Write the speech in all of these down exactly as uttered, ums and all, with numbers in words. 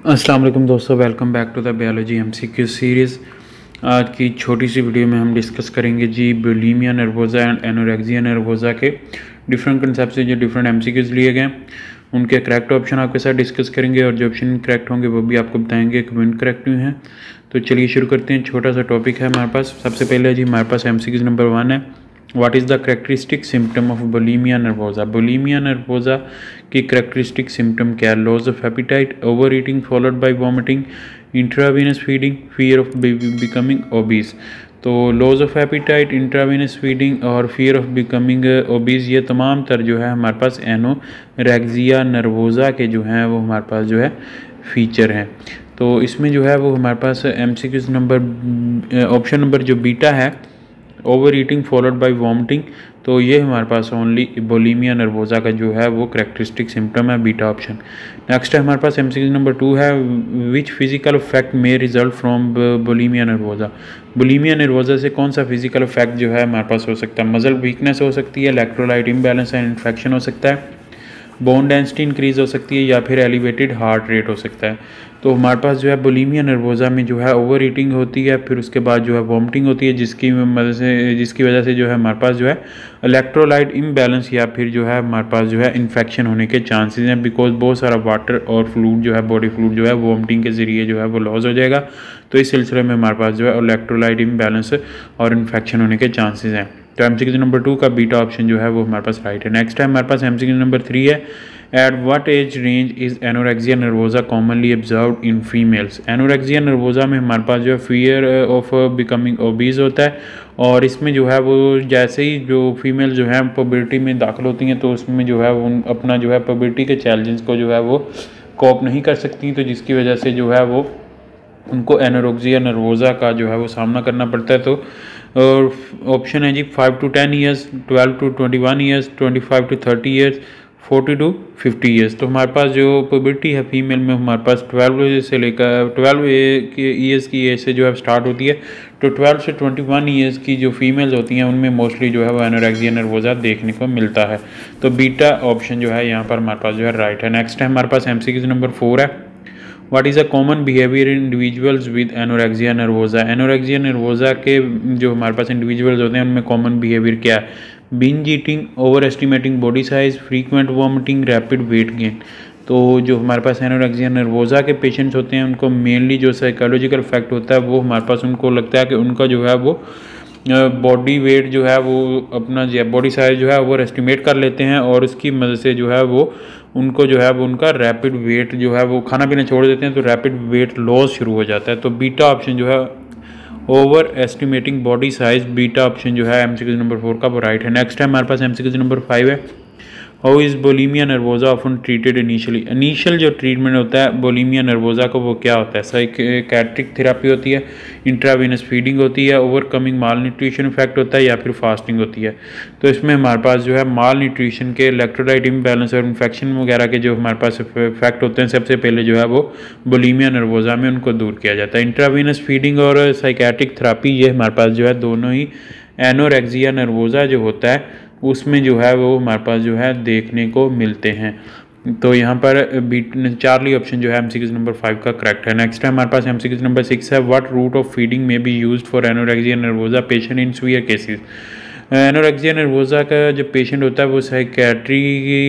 अस्सलाम वालेकुम दोस्तों, welcome back to the biology MCQ series. आज की छोटी सी वीडियो में हम डिस्कस करेंगे जी bulimia nervosa and anorexia nervosa के डिफरेंट कंसेप्ट से जो डिफरेंट एमसीक्यूज़ लिए गए उनके करेक्ट ऑप्शन आपके साथ डिस्कस करेंगे और जो ऑप्शन करेक्ट होंगे वो भी आपको बताएंगे कमेंट करेक्ट हुए हैं। तो चलिए शुरू करते हैं। छोटा सा टॉपिक है हमारे पास। सबसे पहले जी हमारे पास एमसीक्यूज़ नंबर वन है, what is the characteristic symptom of bulimia nervosa. Bulimia nervosa की करेक्टरिस्टिक सिम्टम क्या है? Loss of appetite, overeating followed by vomiting, intravenous feeding, fear of becoming obese. तो loss of appetite, intravenous feeding और fear of becoming obese ये तमाम तर जो है हमारे पास एनोरेक्सिया नर्वोज़ा के जो हैं वो हमारे पास जो है फीचर हैं। तो इसमें जो है वो हमारे पास एमसीक्यूज़ नंबर ऑप्शन नंबर जो बीटा है, overeating followed by vomiting, तो ये हमारे पास ओनली बुलिमिया नर्वोज़ा का जो है वो करेक्टरिस्टिक सिम्टम है, बीटा ऑप्शन। नेक्स्ट है हमारे पास एमसीक्यू नंबर टू है, which physical effect may result from bulimia nervosa. Bulimia nervosa से कौन सा फिजिकल इफेक्ट जो है हमारे पास हो सकता है? मसल वीकनेस हो सकती है, इलेक्ट्रोलाइट इम्बैलेंस एंड इन्फेक्शन हो सकता है, बोन डेंसिटी इंक्रीज हो सकती है या फिर एलिवेटेड हार्ट रेट हो सकता है। तो हमारे पास जो है बुलिमिया नर्वोज़ा में जो है ओवर ईटिंग होती है, फिर उसके बाद जो है वॉमिटिंग होती है, जिसकी मदद से जिसकी वजह से जो है हमारे पास जो है इलेक्ट्रोलाइट इम्बैलेंस या फिर जो है हमारे पास जो है इन्फेक्शन होने के चांसेस हैं, बिकॉज बहुत सारा वाटर और फ्लूइड जो है बॉडी फ्लूइड जो है वॉमिटिंग के ज़रिए जो है वो लॉस हो जाएगा। तो इस सिलसिले में हमारे पास जो है इलेक्ट्रोलाइट इम्बैलेंस और इन्फेक्शन होने के चांसेस हैं। तो एमसीक्यू नंबर टू का बीटा ऑप्शन जो है वो हमारे पास राइट है। नेक्स्ट है हमारे पास एमसीक्यू नंबर थ्री है, at what age range is anorexia nervosa commonly observed in females. Anorexia nervosa में हमारे पास जो है फियर ऑफ बिकमिंग ओबीज होता है, और इसमें जो है वो जैसे ही जो फीमेल जो है पबर्टी में दाखिल होती हैं तो उसमें जो है वो अपना जो है पबर्टी के चैलेंजेस को जो है वो कोप नहीं कर सकती, तो जिसकी वजह से जो है वो उनको एनोरेक्सिया नर्वोज़ा का जो है वो सामना करना पड़ता है। तो और ऑप्शन है जी five to ten years, twelve to twenty one years, twenty five to thirty years, forty to fifty years. तो हमारे पास जो पुबर्टी है फीमेल में हमारे पास ट्वेल्व से लेकर ट्वेल्व ईयर्स की एज से जो है स्टार्ट होती है। तो ट्वेल्व से ट्वेंटी वन ईयर्स की जो फीमेल्स होती हैं उनमें मोस्टली जो है वो एनोरेक्सिया नर्वोज़ा देखने को मिलता है। तो बीटा ऑप्शन जो है यहाँ पर हमारे पास जो है राइट है। नेक्स्ट है हमारे पास एमसीक्यू नंबर फोर है, what is a common behaviour in individuals with anorexia nervosa. Anorexia nervosa के जो हमारे पास इंडिविजुअल्स होते हैं उनमें कॉमन बिहेवियर क्या है? Binge eating, overestimating body size, frequent vomiting, rapid weight gain. तो जो हमारे पास एनोरेक्सिया नर्वोज़ा के पेशेंट्स होते हैं उनको मेनली जो साइकोलॉजिकल इफेक्ट होता है वो हमारे पास उनको लगता है कि उनका जो है वो बॉडी वेट जो है वो अपना जो है बॉडी साइज जो है ओवर एस्टिमेट कर लेते हैं, और उसकी मदद से जो है वो उनको जो है वो उनका रैपिड वेट जो है वो खाना पीना छोड़ देते हैं, तो रैपिड वेट लॉस शुरू हो जाता है। तो बीटा ऑप्शन जो है overestimating body size, beta option जो है एमसीक्यू नंबर फोर का वो राइट है। नेक्स्ट है हमारे पास एमसीक्यू नंबर फाइव है, how is bulimia nervosa often treated initially. Initial जो ट्रीटमेंट होता है बुलिमिया नर्वोज़ा को वो क्या होता है? साइकियाट्रिक थेरेपी होती है, इंट्रावीनस फीडिंग होती है, ओवरकमिंग माल न्यूट्रिशन इफेक्ट होता है या फिर फास्टिंग होती है। तो इसमें हमारे पास जो है माल न्यूट्रिशन के, इलेक्ट्रोलाइट इम्बैलेंस और इन्फेक्शन वगैरह के जो हमारे पास इफेक्ट होते हैं सबसे पहले जो है वो बुलिमिया नर्वोज़ा में उनको दूर किया जाता है। इंट्रावीनस फीडिंग और साइकियाट्रिक थेरेपी ये हमारे पास जो है दोनों ही एनोरेक्सिया नर्वोज़ा जो होता है उसमें जो है वो हमारे पास जो है देखने को मिलते हैं। तो यहाँ पर बीट चार्ली ऑप्शन जो है एमसीक्यू नंबर फाइव का करेक्ट है। नेक्स्ट है हमारे पास एमसीक्यू नंबर सिक्स है, what route of feeding may be used for anorexia nervosa patient in severe cases. Anorexia nervosa का जो पेशेंट होता है वो साइकियाट्री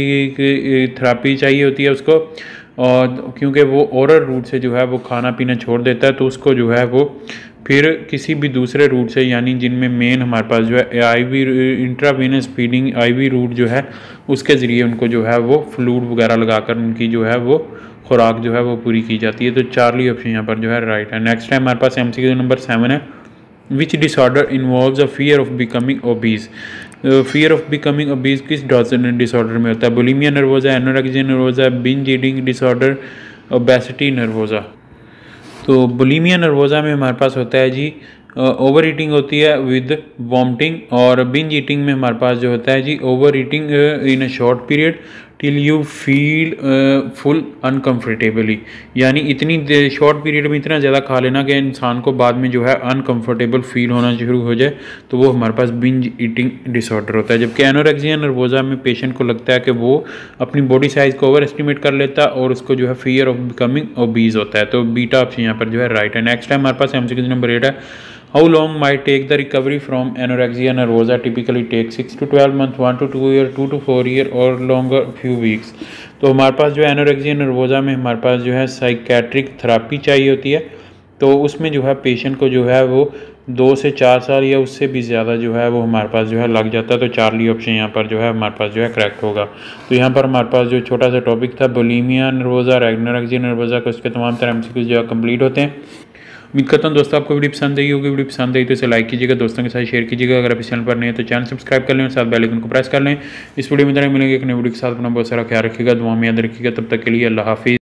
थेरेपी चाहिए होती है उसको, और क्योंकि वो ओरल रूट से जो है वो खाना पीना छोड़ देता है तो उसको जो है वो फिर किसी भी दूसरे रूट से, यानी जिनमें मेन हमारे पास जो है IV intravenous feeding IV route जो है उसके ज़रिए उनको जो है वो फ्लूइड वगैरह लगाकर उनकी जो है वो खुराक जो है वो पूरी की जाती है। तो चार्ली ऑप्शन यहाँ पर जो है राइट है। नेक्स्ट है हमारे पास एमसीक्यू नंबर सेवन है, which disorder involves a fear of becoming obese. Fear of becoming obese किस डिसऑर्डर में होता है? Bulimia nervosa, anorexia nervosa, binge eating disorder, obesity nervosa. तो बुलिमिया नर्वोज़ा में हमारे पास होता है जी ओवर ईटिंग होती है विद वॉमिटिंग, और बिंज ईटिंग में हमारे पास जो होता है जी over eating in a short period, till you feel full uncomfortably, यानी इतनी शॉर्ट पीरियड में इतना ज़्यादा खा लेना कि इंसान को बाद में जो है अनकम्फर्टेबल फील होना शुरू हो जाए, तो वो हमारे पास बिंज ईटिंग डिसऑर्डर होता है। जबकि एनोरेक्सिया नर्वोसा में पेशेंट को लगता है कि वो अपनी बॉडी साइज़ को ओवर एस्टिमेट कर लेता है और उसको जो है फियर ऑफ बिकमिंग ओबीज होता है। तो बीटा ऑप्शन यहाँ पर जो है राइट है। नेक्स्ट टाइम हमारे पास एमसीक्यू नंबर एट है, how long my take the recovery from anorexia nervosa, typically take six to twelve month, one to two year, two to four year और longer few weeks. तो हमारे पास जो है anorexia nervosa में हमारे पास जो है साइकेट्रिक थेरापी चाहिए होती है, तो उसमें जो है पेशेंट को जो है वो दो से चार साल या उससे भी ज़्यादा जो है वो हमारे पास जो है लग जाता है। तो चार्ली ऑप्शन यहाँ पर जो है हमारे पास जो है करेक्ट होगा। तो यहाँ पर हमारे पास जो छोटा सा टॉपिक था बुलिमिया नर्वोसा, एनोरेक्सिया नर्वोसा का, उसके तमाम तरह एमसीक्यू जो है कंप्लीट होते हैं। उम्मीद करता हूँ दोस्तों आपको वीडियो पसंद आई होगी। वीडियो पसंद आई तो इसे लाइक कीजिएगा, दोस्तों के साथ शेयर कीजिएगा। अगर आप इस चैनल पर नहीं है तो चैनल सब्सक्राइब कर लें और साथ बेल आइकन को प्रेस कर लें। इस वीडियो में तरह मिलेंगे एक नई वीडियो के साथ। अपना बहुत सारा ख्याल रखिएगा, दुआ में याद रखिएगा। तब तक के लिए अल्लाह हाफिज़।